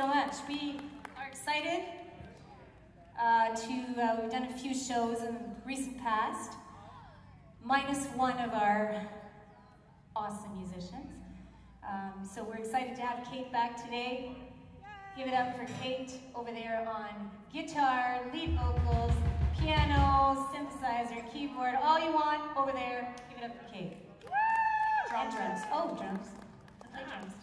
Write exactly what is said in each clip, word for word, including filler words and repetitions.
so much. We are excited uh, to, uh, we've done a few shows in the recent past, minus one of our awesome musicians. Um, so we're excited to have Kate back today. Give it up for Kate over there on guitar, lead vocals, piano, synthesizer, keyboard, all you want over there. Give it up for Kate. And drums. Oh, drums. I play drums too.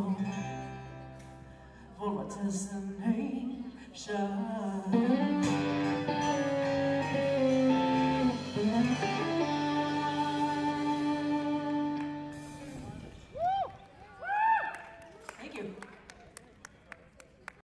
Destination.